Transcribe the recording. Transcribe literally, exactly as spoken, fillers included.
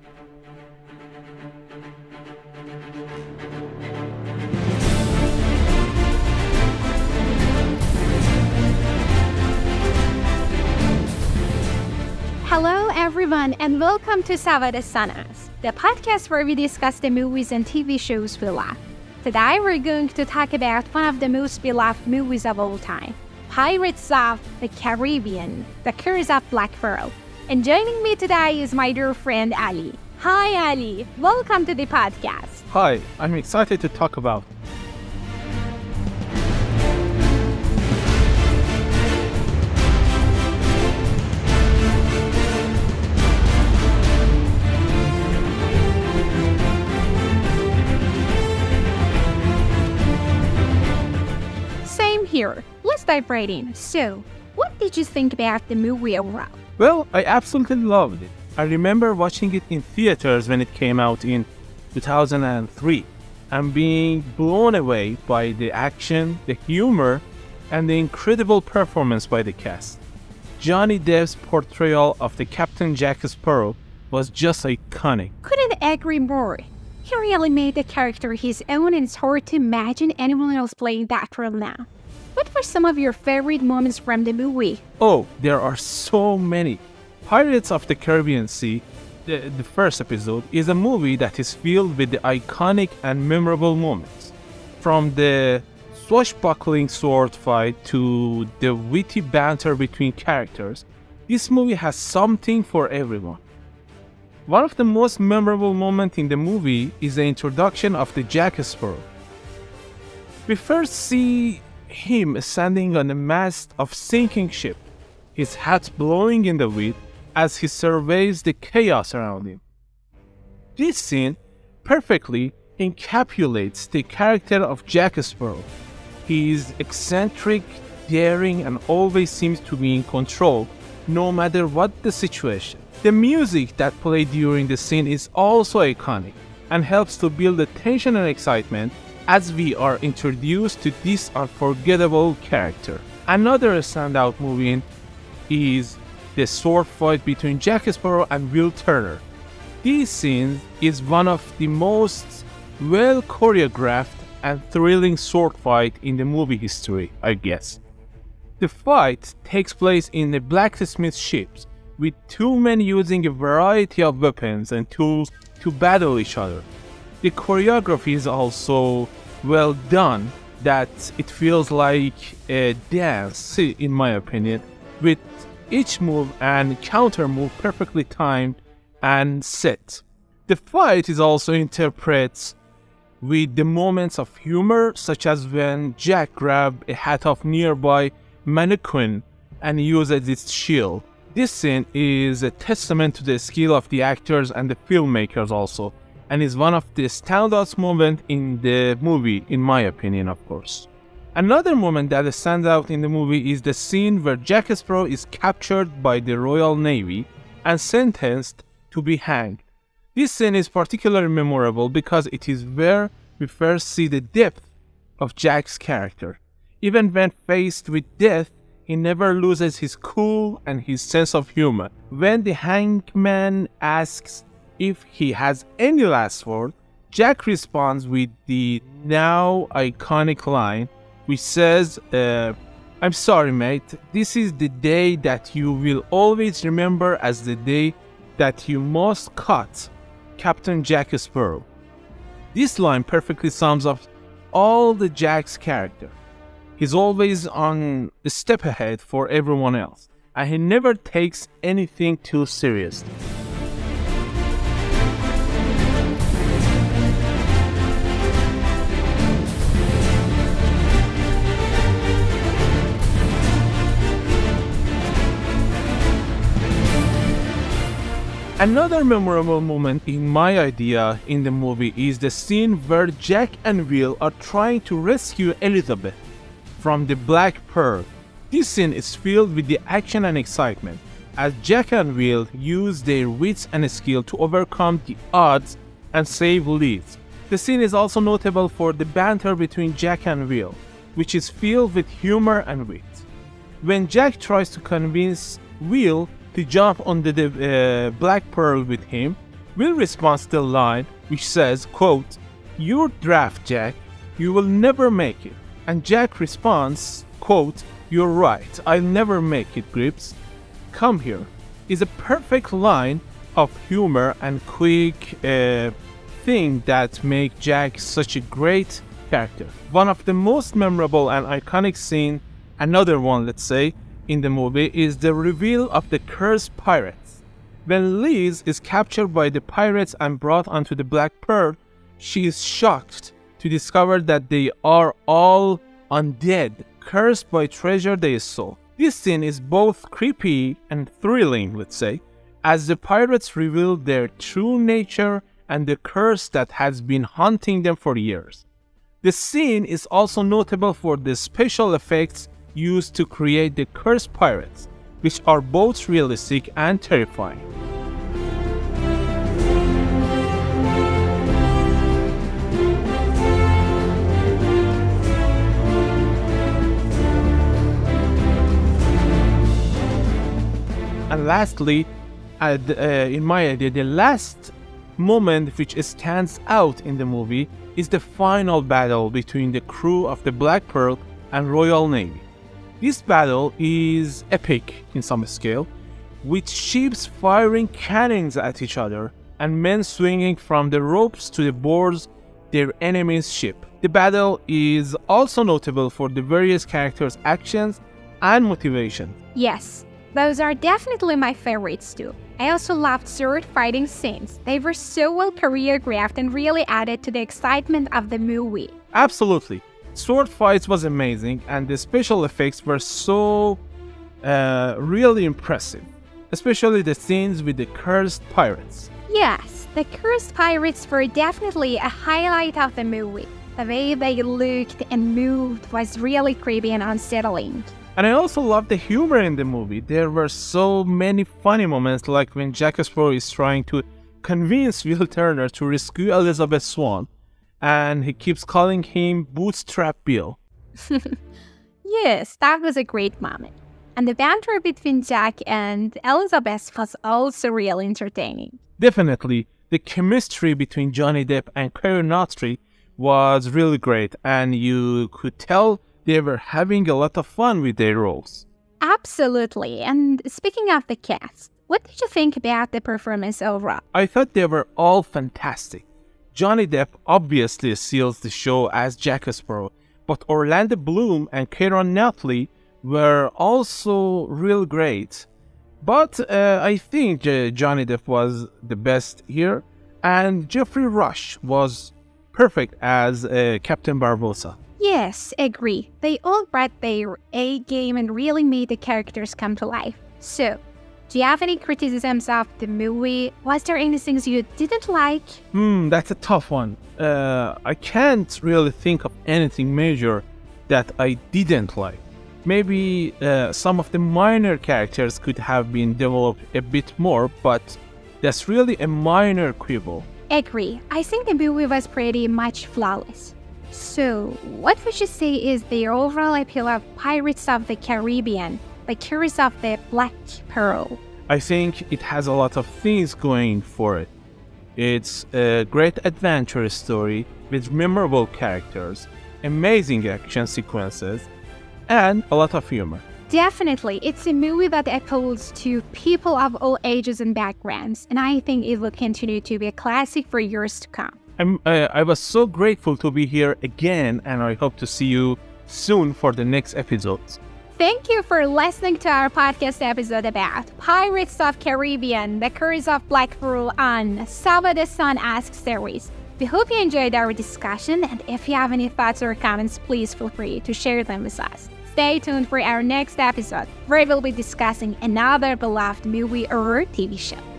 Hello everyone and welcome to Savadestan Ask, the podcast where we discuss the movies and T V shows we love. Today we're going to talk about one of the most beloved movies of all time, Pirates of the Caribbean, The Curse of Black Pearl. And joining me today is my dear friend Ali. Hi Ali, welcome to the podcast. Hi, I'm excited to talk about it. Here, let's dive right in. So, what did you think about the movie overall? Well, I absolutely loved it. I remember watching it in theaters when it came out in two thousand three and being blown away by the action, the humor, and the incredible performance by the cast. Johnny Depp's portrayal of the Captain Jack Sparrow was just iconic. Couldn't agree more. He really made the character his own, and it's hard to imagine anyone else playing that role now. What were some of your favorite moments from the movie? Oh, there are so many. Pirates of the Caribbean Sea, the, the first episode, is a movie that is filled with the iconic and memorable moments. From the swashbuckling sword fight to the witty banter between characters, this movie has something for everyone. One of the most memorable moments in the movie is the introduction of the Jack Sparrow. We first see him standing on the mast of sinking ship, his hat blowing in the wind as he surveys the chaos around him. This scene perfectly encapsulates the character of Jack Sparrow. He is eccentric, daring, and always seems to be in control, no matter what the situation. The music that played during the scene is also iconic and helps to build the tension and excitement as we are introduced to this unforgettable character. Another standout movie is the sword fight between Jack Sparrow and Will Turner. This scene is one of the most well choreographed and thrilling sword fight in the movie history, I guess. The fight takes place in the blacksmith ships, with two men using a variety of weapons and tools to battle each other. The choreography is also well done, that it feels like a dance, in my opinion, with each move and counter move perfectly timed and set. The fight is also interpreted with the moments of humor, such as when Jack grabs a hat of nearby mannequin and uses its shield. This scene is a testament to the skill of the actors and the filmmakers also, and is one of the standout moments in the movie, in my opinion, of course. Another moment that stands out in the movie is the scene where Jack Sparrow is captured by the Royal Navy and sentenced to be hanged. This scene is particularly memorable because it is where we first see the depth of Jack's character. Even when faced with death, he never loses his cool and his sense of humor. When the hangman asks if he has any last word, Jack responds with the now iconic line, which says, uh, "I'm sorry, mate, this is the day that you will always remember as the day that you most caught Captain Jack Sparrow." This line perfectly sums up all the Jack's character. He's always on a step ahead for everyone else, and he never takes anything too seriously. Another memorable moment in my idea in the movie is the scene where Jack and Will are trying to rescue Elizabeth from the Black Pearl. This scene is filled with the action and excitement, as Jack and Will use their wits and skill to overcome the odds and save Liz. The scene is also notable for the banter between Jack and Will, which is filled with humor and wit. When Jack tries to convince Will to jump on the uh, Black Pearl with him, Will responds to the line which says, quote, "Your draft, Jack. You will never make it." And Jack responds, quote, "You're right. I'll never make it, Grips. Come here." Is a perfect line of humor and quick uh, thing that make Jack such a great character. One of the most memorable and iconic scene, another one let's say, in the movie is the reveal of the cursed pirates. When Liz is captured by the pirates and brought onto the Black Pearl, she is shocked to discover that they are all undead, cursed by treasure they stole. This scene is both creepy and thrilling, let's say, as the pirates reveal their true nature and the curse that has been haunting them for years. The scene is also notable for the special effects used to create the cursed pirates, which are both realistic and terrifying. And lastly, uh, the, uh, in my idea, the last moment which stands out in the movie is the final battle between the crew of the Black Pearl and Royal Navy. This battle is epic in some scale, with ships firing cannons at each other and men swinging from the ropes to the boards their enemy's ship. The battle is also notable for the various characters' actions and motivation. Yes, those are definitely my favorites too. I also loved sword fighting scenes. They were so well choreographed and really added to the excitement of the movie. Absolutely. Sword fights was amazing and the special effects were so uh, really impressive. Especially the scenes with the cursed pirates. Yes, the cursed pirates were definitely a highlight of the movie. The way they looked and moved was really creepy and unsettling. And I also loved the humor in the movie. There were so many funny moments, like when Jack Sparrow is trying to convince Will Turner to rescue Elizabeth Swann, and he keeps calling him Bootstrap Bill. Yes, that was a great moment. And the banter between Jack and Elizabeth was also really entertaining. Definitely, the chemistry between Johnny Depp and Keira Knightley was really great, and you could tell they were having a lot of fun with their roles. Absolutely. And speaking of the cast, what did you think about the performance overall? I thought they were all fantastic. Johnny Depp obviously seals the show as Jack Sparrow, but Orlando Bloom and Keira Knightley were also real great. But uh, I think uh, Johnny Depp was the best here, and Jeffrey Rush was perfect as uh, Captain Barbossa. Yes, agree. They all brought their A game and really made the characters come to life. So, do you have any criticisms of the movie? Was there anything you didn't like? Hmm, that's a tough one. Uh, I can't really think of anything major that I didn't like. Maybe uh, some of the minor characters could have been developed a bit more, but that's really a minor quibble. Agree. I think the movie was pretty much flawless. So, what would you say is the overall appeal of Pirates of the Caribbean, The Curse of the Black Pearl? I think it has a lot of things going for it. It's a great adventure story with memorable characters, amazing action sequences, and a lot of humor. Definitely, it's a movie that appeals to people of all ages and backgrounds, and I think it will continue to be a classic for years to come. I'm, uh, I was so grateful to be here again, and I hope to see you soon for the next episodes. Thank you for listening to our podcast episode about Pirates of Caribbean, The Curse of Black Pearl on Savadestan Ask series. We hope you enjoyed our discussion, and if you have any thoughts or comments, please feel free to share them with us. Stay tuned for our next episode, where we'll be discussing another beloved movie or T V show.